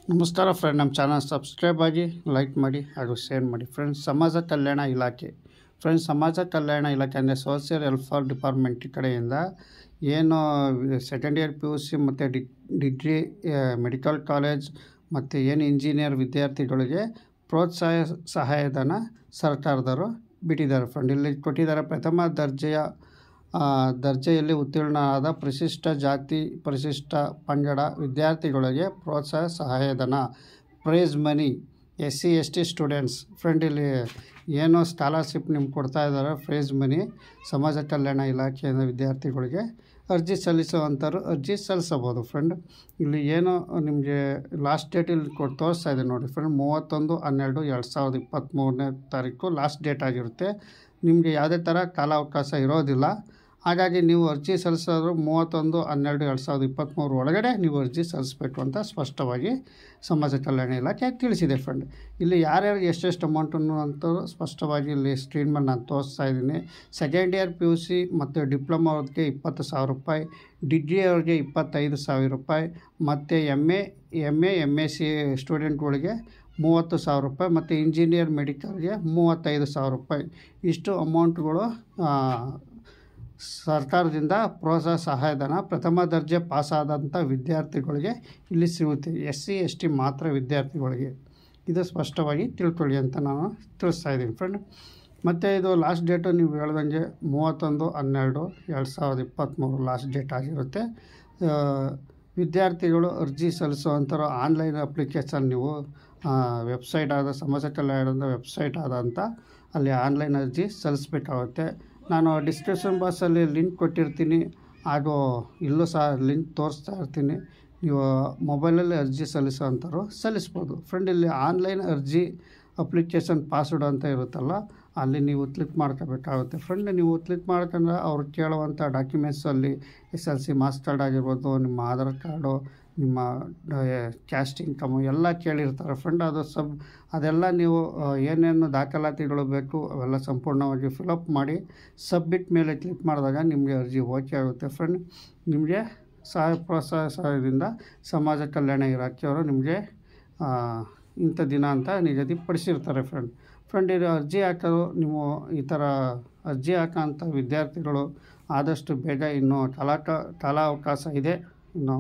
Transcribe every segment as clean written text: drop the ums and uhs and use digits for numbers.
ನಮಸ್ಕಾರ ಫ್ರೆಂಡ್, ನಮ್ಮ channel subscribe ಆಗಿ ಲೈಕ್ ಮಾಡಿ ಹಾಗೂ ಶೇರ್ ಮಾಡಿ. ಫ್ರೆಂಡ್ಸ್, ಸಮಾಜ ಕಲ್ಯಾಣ ಇಲಾಖೆ ಸಮಾಜ ಕಲ್ಯಾಣ ಇಲಾಖೆ ಅಂದರೆ ಸೋಷಿಯಲ್ ವೆಲ್ಫೇರ್ ಡಿಪಾರ್ಟ್ಮೆಂಟ್ ಕಡೆಯಿಂದ ಏನು ಸೆಕೆಂಡ್ ಇಯರ್ PUC ಮತ್ತು ಡಿಗ್ರಿ ಮೆಡಿಕಲ್ ಕಾಲೇಜ್ ಮತ್ತು ಏನು ಇಂಜಿನಿಯರ್ ವಿದ್ಯಾರ್ಥಿಗಳಿಗೆ ಪ್ರೋತ್ಸಾಹ ಸಹಾಯಧನ ಸರ್ಕಾರದವರು ಬಿಟ್ಟಿದ್ದಾರೆ. ಫ್ರೆಂಡ್, ಇಲ್ಲಿ ಕೊಟ್ಟಿದ್ದಾರೆ. ಪ್ರಥಮ ದರ್ಜೆಯಲ್ಲಿ ಉತ್ತೀರ್ಣರಾದ ಪರಿಶಿಷ್ಟ ಜಾತಿ ಪರಿಶಿಷ್ಟ ಪಂಗಡ ವಿದ್ಯಾರ್ಥಿಗಳಿಗೆ ಪ್ರೋತ್ಸಾಹ ಸಹಾಯಧನ prize money SC ST students. Friend, ಇಲ್ಲಿ ಏನೋ ಸ್ಕಾಲರ್ಶಿಪ್ ನಿಮ್ಗೆ ಕೊಡ್ತಾ ಇದ್ದಾರೆ. ಪ್ರೈಸ್ ಮನಿ ಸಮಾಜ ಕಲ್ಯಾಣ ಇಲಾಖೆಯಿಂದ ವಿದ್ಯಾರ್ಥಿಗಳಿಗೆ ಅರ್ಜಿ ಸಲ್ಲಿಸುವಂಥವ್ರು ಅರ್ಜಿ ಸಲ್ಲಿಸಬಹುದು. ಫ್ರೆಂಡ್, ಇಲ್ಲಿ ಏನು ನಿಮಗೆ ಲಾಸ್ಟ್ ಡೇಟ್ ಇಲ್ಲಿ ತೋರಿಸ್ತಾ ಇದೆ ನೋಡಿ ಫ್ರೆಂಡ್. 31/12/2023 ಲಾಸ್ಟ್ ಡೇಟ್ ಆಗಿರುತ್ತೆ. ನಿಮಗೆ ಯಾವುದೇ ಥರ ಕಾಲಾವಕಾಶ ಇರೋದಿಲ್ಲ. ಹಾಗಾಗಿ ನೀವು ಅರ್ಜಿ ಸಲ್ಲಿಸೋದು 31/12/2023 ಒಳಗಡೆ ನೀವು ಅರ್ಜಿ ಸಲ್ಲಿಸಬೇಕು ಅಂತ ಸ್ಪಷ್ಟವಾಗಿ ಸಮಾಜ ಕಲ್ಯಾಣ ಇಲಾಖೆ ತಿಳಿಸಿದೆ. ಫ್ರೆಂಡ್, ಇಲ್ಲಿ ಯಾರ್ಯಾರು ಎಷ್ಟೆಷ್ಟು ಅಮೌಂಟನ್ನು ಅಂತ ಸ್ಪಷ್ಟವಾಗಿ ಇಲ್ಲಿ ಸ್ಕ್ರೀನ್ ಮೇಲೆ ನಾನು ತೋರಿಸ್ತಾ ಇದ್ದೀನಿ. ಸೆಕೆಂಡ್ ಇಯರ್ PUC ಮತ್ತು ಡಿಪ್ಲೊಮಾ ಅವ್ರಿಗೆ 20,000 ರೂಪಾಯಿ, ಡಿಗ್ರಿ ಅವ್ರಿಗೆ 25,000 ರೂಪಾಯಿ, ಮತ್ತು MA MSc ಸ್ಟೂಡೆಂಟ್ಗಳಿಗೆ 30,000 ರೂಪಾಯಿ, ಮತ್ತು ಇಂಜಿನಿಯರ್ ಮೆಡಿಕಲ್ಗೆ 35,000 ರೂಪಾಯಿ. ಇಷ್ಟು ಅಮೌಂಟ್ಗಳು ಸರ್ಕಾರದಿಂದ ಪ್ರೋತ್ಸಾಹ ಸಹಾಯಧನ ಪ್ರಥಮ ದರ್ಜೆ ಪಾಸಾದಂಥ ವಿದ್ಯಾರ್ಥಿಗಳಿಗೆ ಇಲ್ಲಿ ಸಿಗುತ್ತೆ. SC ST ಮಾತ್ರ ವಿದ್ಯಾರ್ಥಿಗಳಿಗೆ. ಇದು ಸ್ಪಷ್ಟವಾಗಿ ತಿಳ್ಕೊಳ್ಳಿ ಅಂತ ನಾನು ತಿಳಿಸ್ತಾ ಇದ್ದೀನಿ. ಫ್ರೆಂಡ್, ಮತ್ತು ಇದು ಲಾಸ್ಟ್ ಡೇಟು ನೀವು ಹೇಳ್ದಂಗೆ 31/12/2023 ಲಾಸ್ಟ್ ಡೇಟ್ ಆಗಿರುತ್ತೆ. ವಿದ್ಯಾರ್ಥಿಗಳು ಅರ್ಜಿ ಸಲ್ಲಿಸುವಂಥವ್ರು ಆನ್ಲೈನ್ ಅಪ್ಲಿಕೇಶನ್ ನೀವು ವೆಬ್ಸೈಟ್ ಆದ ಸಮಾಜ ಕಲ್ಯಾಣದ ವೆಬ್ಸೈಟ್ ಆದಂಥ ಅಲ್ಲಿ ಆನ್ಲೈನ್ ಅರ್ಜಿ ಸಲ್ಲಿಸಬೇಕಾಗುತ್ತೆ. ನಾನು ಡಿಸ್ಕ್ರಿಪ್ಷನ್ ಬಾಕ್ಸಲ್ಲಿ ಲಿಂಕ್ ಕೊಟ್ಟಿರ್ತೀನಿ, ಹಾಗೂ ಇಲ್ಲೂ ಸಹ ಲಿಂಕ್ ತೋರಿಸ್ತಾ ಇರ್ತೀನಿ. ನೀವು ಮೊಬೈಲಲ್ಲಿ ಅರ್ಜಿ ಸಲ್ಲಿಸೋವಂಥವ್ರು ಸಲ್ಲಿಸ್ಬೋದು. ಫ್ರೆಂಡ್, ಇಲ್ಲಿ ಆನ್ಲೈನ್ ಅರ್ಜಿ ಅಪ್ಲಿಕೇಶನ್ ಪಾಸ್ವರ್ಡ್ ಅಂತ ಇರುತ್ತಲ್ಲ, ಅಲ್ಲಿ ನೀವು ಕ್ಲಿಕ್ ಮಾಡ್ಕೋಬೇಕಾಗುತ್ತೆ. ಫ್ರೆಂಡ್, ನೀವು ಕ್ಲಿಕ್ ಮಾಡ್ಕೊಂಡ್ರೆ ಅವ್ರು ಕೇಳುವಂಥ ಡಾಕ್ಯುಮೆಂಟ್ಸಲ್ಲಿ SLC ಮಾರ್ಕ್ಸ್ ಕಾರ್ಡ್ ಆಗಿರ್ಬೋದು, ನಿಮ್ಮ ಆಧಾರ್ ಕಾರ್ಡು, ನಿಮ್ಮ ಕ್ಯಾಸ್ಟ್ ಇನ್ಕಮು ಎಲ್ಲ ಕೇಳಿರ್ತಾರೆ. ಫ್ರೆಂಡ್, ಅದೆಲ್ಲ ನೀವು ಏನೇನು ದಾಖಲಾತಿಗಳು ಬೇಕು ಅವೆಲ್ಲ ಸಂಪೂರ್ಣವಾಗಿ ಫಿಲಪ್ ಮಾಡಿ ಸಬ್ಮಿಟ್ ಮೇಲೆ ಕ್ಲಿಕ್ ಮಾಡಿದಾಗ ನಿಮಗೆ ಅರ್ಜಿ ಓಕೆ ಆಗುತ್ತೆ. ಫ್ರೆಂಡ್, ನಿಮಗೆ ಪ್ರೋತ್ಸಾಹದಿಂದ ಸಮಾಜ ಕಲ್ಯಾಣ ಇಲಾಖೆಯವರು ನಿಮಗೆ ಇಂಥ ದಿನ ಅಂತ ನಿಗದಿಪಡಿಸಿರ್ತಾರೆ. ಫ್ರೆಂಡ್, ಇದು ಅರ್ಜಿ ಹಾಕೋದು ನೀವು ಈ ಥರ ಅರ್ಜಿ ಹಾಕೋಂಥ ವಿದ್ಯಾರ್ಥಿಗಳು ಆದಷ್ಟು ಬೇಗ ಇನ್ನೂ ಕಾಲಾವಕಾಶ ಇದೆ. ಇನ್ನು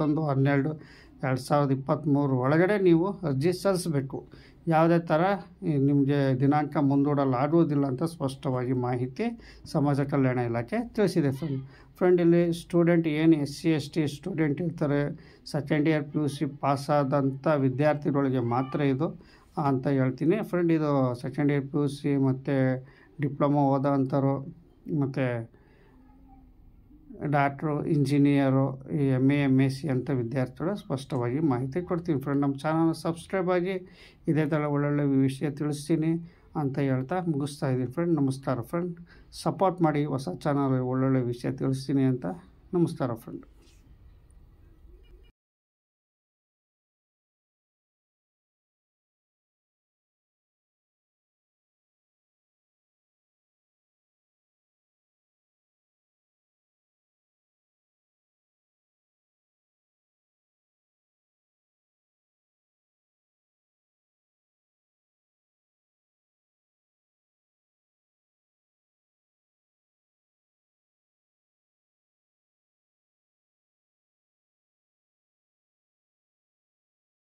31/12/2023 ಒಳಗಡೆ ನೀವು ಅರ್ಜಿ ಸಲ್ಲಿಸಬೇಕು. ಯಾವುದೇ ಥರ ನಿಮಗೆ ದಿನಾಂಕ ಮುಂದೂಡಲಾಗುವುದಿಲ್ಲ ಅಂತ ಸ್ಪಷ್ಟವಾಗಿ ಮಾಹಿತಿ ಸಮಾಜ ಕಲ್ಯಾಣ ಇಲಾಖೆ ತಿಳಿಸಿದೆ. ಫ್ರೆಂಡ್, ಇಲ್ಲಿ ಸ್ಟೂಡೆಂಟ್ ಏನು SC ST ಸ್ಟೂಡೆಂಟ್ ಇರ್ತಾರೆ, ಸೆಕೆಂಡ್ ಇಯರ್ PUC ಪಾಸಾದಂಥ ವಿದ್ಯಾರ್ಥಿಗಳಿಗೆ ಮಾತ್ರ ಇದು ಅಂತ ಹೇಳ್ತೀನಿ. ಫ್ರೆಂಡ್, ಇದು ಸೆಕೆಂಡ್ ಇಯರ್ PUC ಮತ್ತು ಡಿಪ್ಲೊಮಾ ಓದೋವಂಥವ್ರು ಮತ್ತು ಡಾಕ್ಟ್ರು, ಇಂಜಿನಿಯರು, MA MSc ಅಂತ ವಿದ್ಯಾರ್ಥಿಗಳು ಸ್ಪಷ್ಟವಾಗಿ ಮಾಹಿತಿ ಕೊಡ್ತೀನಿ. ಫ್ರೆಂಡ್, ನಮ್ಮ ಚಾನಲ್ ಸಬ್ಸ್ಕ್ರೈಬ್ ಆಗಿ ಇದೇ ಥರ ಒಳ್ಳೊಳ್ಳೆ ವಿಷಯ ತಿಳಿಸ್ತೀನಿ ಅಂತ ಹೇಳ್ತಾ ಮುಗಿಸ್ತಾ ಇದ್ದೀನಿ. ಫ್ರೆಂಡ್, ನಮಸ್ಕಾರ. ಫ್ರೆಂಡ್, ಸಪೋರ್ಟ್ ಮಾಡಿ, ಹೊಸ ಚಾನಲ್ ಒಳ್ಳೊಳ್ಳೆ ವಿಷಯ ತಿಳಿಸ್ತೀನಿ ಅಂತ. ನಮಸ್ಕಾರ ಫ್ರೆಂಡ್.